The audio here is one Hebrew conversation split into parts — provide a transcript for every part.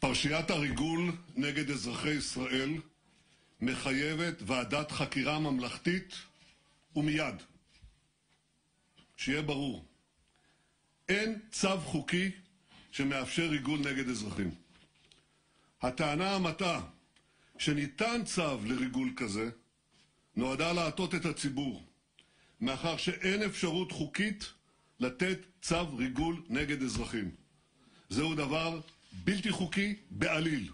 פרשיית הריגול נגד אזרחי ישראל מחייבת ועדת חקירה ממלכתית ומיד. שיהיה ברור, אין צו חוקי שמאפשר ריגול נגד אזרחים. הטענה המטעה שניתן צו לריגול כזה נועדה להטעות את הציבור, מאחר שאין אפשרות חוקית לתת צו ריגול נגד אזרחים. זהו דבר בלתי חוקי בעליל.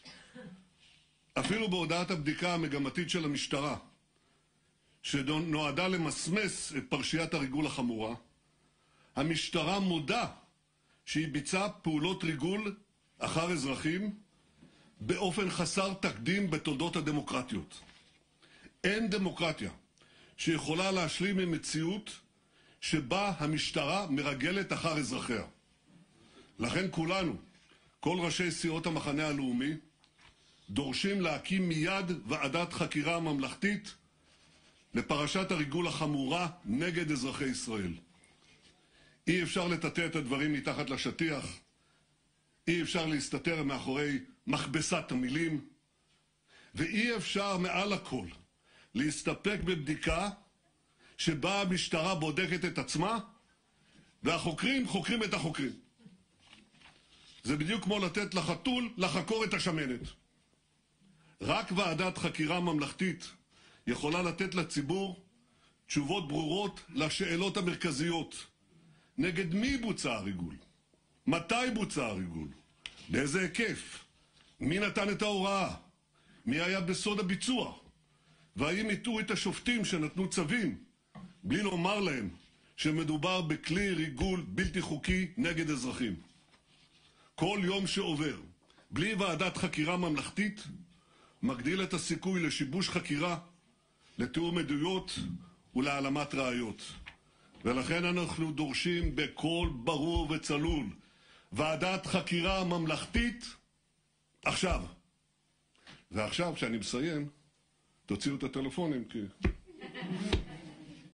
אפילו בהודעת הבדיקה המגמתית של המשטרה, שנועדה למסמס את פרשיית הריגול החמורה, המשטרה מודה שהיא ביצעה פעולות ריגול אחר אזרחים באופן חסר תקדים בתולדות הדמוקרטיות. אין דמוקרטיה שיכולה להשלים עם מציאות שבה המשטרה מרגלת אחר אזרחיה. לכן כולנו, כל ראשי סיעות המחנה הלאומי, דורשים להקים מיד ועדת חקירה ממלכתית לפרשת הריגול החמורה נגד אזרחי ישראל. אי אפשר לטאטא את הדברים מתחת לשטיח, אי אפשר להסתתר מאחורי מכבסת המילים, ואי אפשר מעל הכל להסתפק בבדיקה שבה המשטרה בודקת את עצמה והחוקרים חוקרים את החוקרים. זה בדיוק כמו לתת לחתול לחקור את השמנת. רק ועדת חקירה ממלכתית יכולה לתת לציבור תשובות ברורות לשאלות המרכזיות. נגד מי בוצע הריגול? מתי בוצע הריגול? באיזה היקף? מי נתן את ההוראה? מי היה בסוד הביצוע? והאם יטעו את השופטים שנתנו צווים בלי לומר להם שמדובר בכלי ריגול בלתי חוקי נגד אזרחים? כל יום שעובר בלי ועדת חקירה ממלכתית מגדיל את הסיכוי לשיבוש חקירה, לתיאום עדויות ולהעלמת ראיות. ולכן אנחנו דורשים בקול ברור וצלול ועדת חקירה ממלכתית עכשיו. ועכשיו, כשאני מסיים, תוציאו את הטלפונים כי